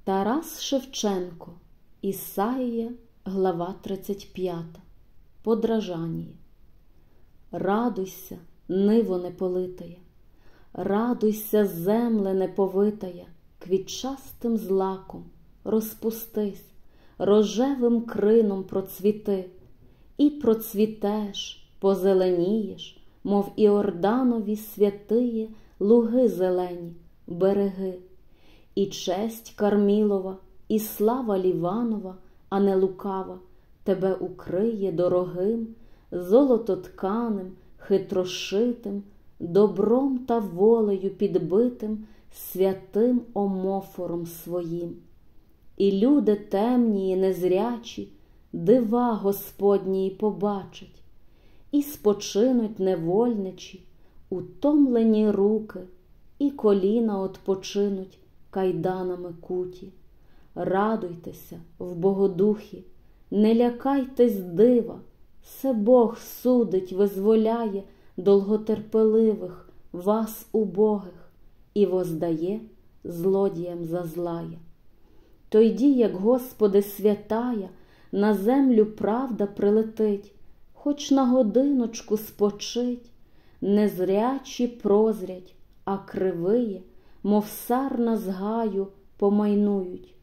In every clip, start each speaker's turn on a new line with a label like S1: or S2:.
S1: Тарас Шевченко, Ісаїя, глава 35. Подражання. Радуйся, ниво неполитая, радуйся, земле неповитая, квітчастим злаком розпустись, рожевим крином процвіти, і процвітеш, позеленієш, мов Іорданові святиє луги зелені, береги. І честь Кармілова, і слава Ліванова, а не лукава, тебе укриє дорогим, золототканим, хитрошитим, добром та волею підбитим, святим омофором своїм. І люди темні і незрячі дива Господнії побачать, і спочинуть невольничі, утомлені руки, і коліна отпочинуть кайданами куті. Радуйтеся в Богодухі, не лякайтесь дива, се Бог судить, визволяє довготерпеливих, вас убогих, і воздає злодіям за злая. Тойді, як Господи святая, на землю правда прилетить, хоч на годиночку спочить, незрячі прозрять, а кривиє, мов сарна з гаю, помайнують.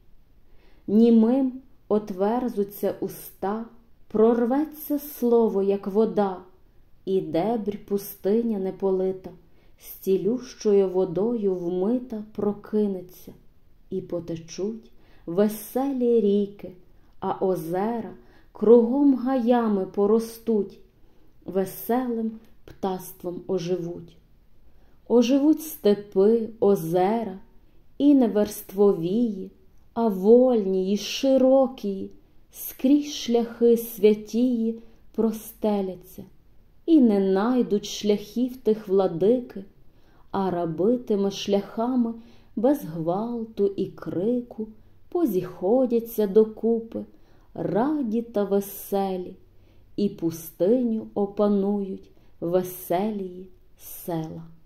S1: Німим отверзуться уста, прорветься слово, як вода, і дебрь пустиня неполита, з цілющою водою вмита прокинеться, і потечуть веселі ріки, а озера кругом гаями поростуть, веселим птаством оживуть. Оживуть степи, озера, і не верствовії, а вольні й широкі, скрізь шляхи святії простеляться, і не найдуть шляхів тих владики, а рабитими шляхами без гвалту і крику позіходяться докупи, раді та веселі, і пустиню опанують веселії села.